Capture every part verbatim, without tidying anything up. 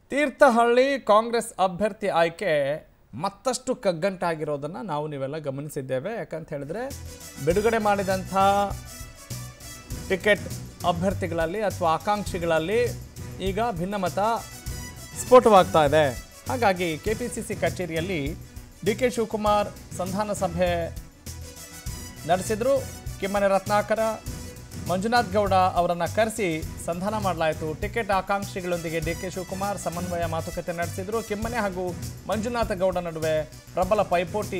ತೀರ್ಥಹಳ್ಳಿ ಕಾಂಗ್ರೆಸ್ ಅಭ್ಯರ್ಥಿ ಆಯ್ಕೆ ಮತ್ತಷ್ಟು ಕಗ್ಗಂಟಾಗಿರೋದನ್ನ ನಾವು ನೀವೆಲ್ಲ ಗಮನಿಸಿದ್ದೇವೆ. ಯಾಕಂತ ಹೇಳಿದ್ರೆ ಬಿಡುಗಡೆ ಮಾಡಿದಂಥ ಟಿಕೆಟ್ ಅಭ್ಯರ್ಥಿಗಳಲ್ಲಿ ಅಥವಾ ಆಕಾಂಕ್ಷಿಗಳಲ್ಲಿ ಈಗ ಭಿನ್ನಮತ ಸ್ಫೋಟವಾಗ್ತಾ ಇದೆ. ಹಾಗಾಗಿ ಕೆಪಿಸಿಸಿ ಕಚೇರಿಯಲ್ಲಿ ಡಿ ಕೆ ಶಿವಕುಮಾರ್ ಸಂಧಾನ ಸಭೆ ನಡೆಸಿದ್ರು. ಕಿಮ್ಮನೆ ರತ್ನಾಕರ, ಮಂಜುನಾಥ್ ಗೌಡ ಅವರನ್ನು ಕರೆಸಿ ಸಂಧಾನ ಮಾಡಲಾಯಿತು. ಟಿಕೆಟ್ ಆಕಾಂಕ್ಷಿಗಳೊಂದಿಗೆ ಡಿ ಕೆ ಶಿವಕುಮಾರ್ ಸಮನ್ವಯ ಮಾತುಕತೆ ನಡೆಸಿದ್ರು. ಕಿಮ್ಮನೆ ಹಾಗೂ ಮಂಜುನಾಥ ಗೌಡ ನಡುವೆ ಪ್ರಬಲ ಪೈಪೋಟಿ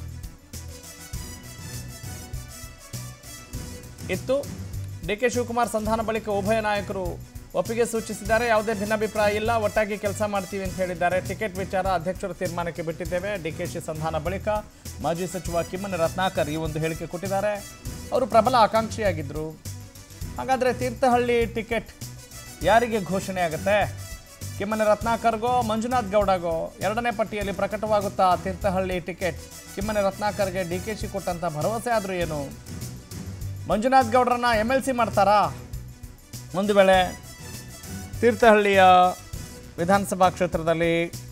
ಇತ್ತು. ಡಿ ಕೆ ಶಿವಕುಮಾರ್ ಸಂಧಾನ ಬಳಿಕ ಉಭಯ ನಾಯಕರು ಒಪ್ಪಿಗೆ ಸೂಚಿಸಿದ್ದಾರೆ. ಯಾವುದೇ ಭಿನ್ನಾಭಿಪ್ರಾಯ ಇಲ್ಲ, ಒಟ್ಟಾಗಿ ಕೆಲಸ ಮಾಡ್ತೀವಿ ಅಂತ ಹೇಳಿದ್ದಾರೆ. ಟಿಕೆಟ್ ವಿಚಾರ ಅಧ್ಯಕ್ಷರ ತೀರ್ಮಾನಕ್ಕೆ ಬಿಟ್ಟಿದ್ದೇವೆ. ಡಿಕೆಶಿ ಸಂಧಾನ ಬಳಿಕ ಮಾಜಿ ಸಚಿವ ಕಿಮ್ಮನೆ ರತ್ನಾಕರ್ ಈ ಒಂದು ಹೇಳಿಕೆ ಕೊಟ್ಟಿದ್ದಾರೆ. ಅವರು ಪ್ರಬಲ ಆಕಾಂಕ್ಷಿಯಾಗಿದ್ದರು. ಹಾಗಾದರೆ ತೀರ್ಥಹಳ್ಳಿ ಟಿಕೆಟ್ ಯಾರಿಗೆ ಘೋಷಣೆ ಆಗುತ್ತೆ? ಕಿಮ್ಮನೆ ರತ್ನಾಕರ್ಗೋ ಮಂಜುನಾಥ್ ಗೌಡಗೋ? ಎರಡನೇ ಪಟ್ಟಿಯಲ್ಲಿ ಪ್ರಕಟವಾಗುತ್ತಾ ತೀರ್ಥಹಳ್ಳಿ ಟಿಕೆಟ್? ಕಿಮ್ಮನೆ ರತ್ನಾಕರ್ಗೆ ಡಿ ಕೆ ಶಿ ಕೊಟ್ಟಂಥ ಭರವಸೆ ಆದರೂ ಏನು? ಮಂಜುನಾಥ್ ಗೌಡರನ್ನ ಎಮ್ ಎಲ್ ಸಿ ಮಾಡ್ತಾರಾ? ಒಂದು ವೇಳೆ ತೀರ್ಥಹಳ್ಳಿಯ ವಿಧಾನಸಭಾ ಕ್ಷೇತ್ರದಲ್ಲಿ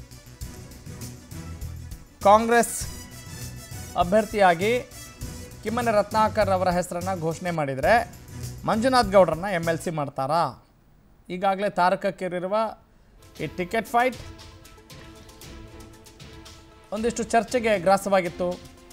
ಕಾಂಗ್ರೆಸ್ ಅಭ್ಯರ್ಥಿಯಾಗಿ ಕಿಮ್ಮನೆ ರತ್ನಾಕರ್ ಅವರ ಹೆಸರನ್ನು ಘೋಷಣೆ ಮಾಡಿದರೆ ಮಂಜುನಾಥ್ ಗೌಡರನ್ನ ಎಮ್ ಎಲ್ ಸಿ ಮಾಡ್ತಾರಾ? ಈಗಾಗಲೇ ತಾರಕಕ್ಕೇರಿರುವ ಈ ಟಿಕೆಟ್ ಫೈಟ್ ಒಂದಿಷ್ಟು ಚರ್ಚೆಗೆ ಗ್ರಾಸವಾಗಿತ್ತು.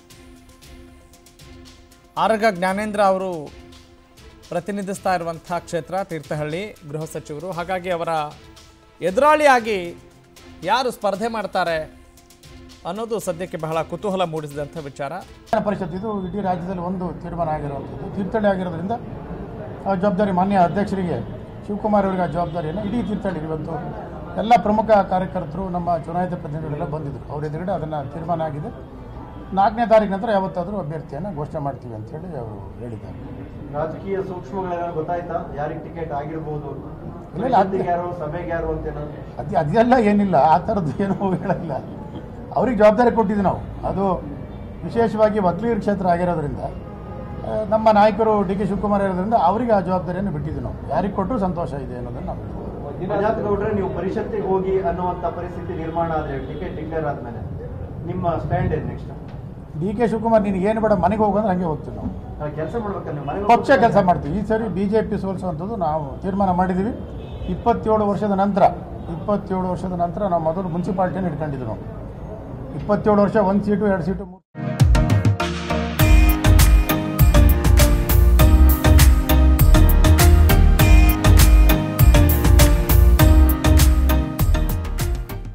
ಆರಗ ಜ್ಞಾನೇಂದ್ರ ಅವರು ಪ್ರತಿನಿಧಿಸ್ತಾ ಇರುವಂಥ ಕ್ಷೇತ್ರ ತೀರ್ಥಹಳ್ಳಿ, ಗೃಹ ಸಚಿವರು. ಹಾಗಾಗಿ ಅವರ ಎದುರಾಳಿಯಾಗಿ ಯಾರು ಸ್ಪರ್ಧೆ ಮಾಡ್ತಾರೆ ಅನ್ನೋದು ಸದ್ಯಕ್ಕೆ ಬಹಳ ಕುತೂಹಲ ಮೂಡಿಸಿದಂಥ ವಿಚಾರ. ಪರಿಷತ್ ಇದು ಇಡೀ ರಾಜ್ಯದಲ್ಲಿ ಒಂದು ತೀರ್ಮಾನ ಆಗಿರುವಂಥದ್ದು. ತೀರ್ಥಹಳ್ಳಿ ಆಗಿರೋದ್ರಿಂದ ಆ ಜವಾಬ್ದಾರಿ ಮಾನ್ಯ ಅಧ್ಯಕ್ಷರಿಗೆ ಶಿವಕುಮಾರ್ ಅವರಿಗೆ ಆ ಜವಾಬ್ದಾರಿಯನ್ನು ಇಡೀ ತೀರ್ಥಹಳ್ಳಿ ಇವತ್ತು ಎಲ್ಲ ಪ್ರಮುಖ ಕಾರ್ಯಕರ್ತರು ನಮ್ಮ ಚುನಾಯಿತ ಪ್ರತಿನಿಧಿಗಳೆಲ್ಲ ಬಂದಿದ್ದರು. ಅವ್ರ ಎದುರುಗಡೆ ಅದನ್ನು ತೀರ್ಮಾನ ಆಗಿದೆ. ನಾಲ್ಕನೇ ತಾರೀಕು ನಂತರ ಯಾವತ್ತಾದರೂ ಅಭ್ಯರ್ಥಿಯನ್ನು ಘೋಷಣೆ ಮಾಡ್ತೀವಿ ಅಂತೇಳಿ ಅವರು ಹೇಳಿದ್ದಾರೆ. ರಾಜಕೀಯ ಸೂಕ್ಷ್ಮಗಳೆಲ್ಲ ಗೊತ್ತಾಯ್ತಾ? ಯಾರಿಗೆ ಟಿಕೆಟ್ ಆಗಿರ್ಬೋದು, ಯಾರು ಸಭೆಗೆ ಯಾರು ಅಂತ ಅದು ಅದೆಲ್ಲ ಏನಿಲ್ಲ, ಆ ಥರದ್ದು ಏನೂ ಹೇಳಿಲ್ಲ. ಅವ್ರಿಗೆ ಜವಾಬ್ದಾರಿ ಕೊಟ್ಟಿದ್ವಿ ನಾವು. ಅದು ವಿಶೇಷವಾಗಿ ವಕೀಲರ ಕ್ಷೇತ್ರ ಆಗಿರೋದ್ರಿಂದ ನಮ್ಮ ನಾಯಕರು ಡಿ ಕೆ ಶಿವಕುಮಾರ್ ಇರೋದ್ರಿಂದ ಅವರಿಗೆ ಆ ಜವಾಬ್ದಾರಿಯನ್ನು ಬಿಟ್ಟಿದ್ವಿ ನಾವು. ಯಾರಿಗೆ ಕೊಟ್ಟರು ಸಂತೋಷ ಇದೆ ಅನ್ನೋದನ್ನು ನಾವು ಹೇಳಿದ್ವಿ. ಮಂಜುನಾಥ್ ಗೌಡ್ರೆ, ನೀವು ಪರಿಷತ್ತಿಗೆ ಹೋಗಿ ಅನ್ನುವಂಥ ಪರಿಸ್ಥಿತಿ ನಿರ್ಮಾಣ ಆದರೆ ಟಿಕೆಟ್ ಡಿಕ್ಲೇರ್ ಆದಮೇಲೆ ನಿಮ್ಮ ಸ್ಟ್ಯಾಂಡ್ ಏನು ನೆಕ್ಸ್ಟ್? ಡಿ ಕೆ ಶಿವಕುಮಾರ್ ನೀನು ಏನು ಬೇಡ, ಮನೆಗೆ ಹೋಗೋದ್ರೆ ಹಂಗೆ ಹೋಗ್ತೀವಿ ನಾವು. ಕೆಲಸ ಮಾಡ್ಬೇಕಂದ್ರೆ ಪಕ್ಷ ಕೆಲಸ ಮಾಡ್ತೀವಿ. ಈ ಸರಿ ಬಿ ಜೆ ಪಿ ಸೋಲಿಸುವಂಥದ್ದು ನಾವು ತೀರ್ಮಾನ ಮಾಡಿದ್ದೀವಿ. ಇಪ್ಪತ್ತೇಳು ವರ್ಷದ ನಂತರ ಇಪ್ಪತ್ತೇಳು ವರ್ಷದ ನಂತರ ನಾವು ಮೊದಲು ಮುನ್ಸಿಪಾಲ್ಟಿಯನ್ನು ಇಟ್ಕೊಂಡಿದ್ವಿ ನಾವು. ಇಪ್ಪತ್ತೇಳು ವರ್ಷ ಒಂದು ಸೀಟು ಎರಡು ಸೀಟು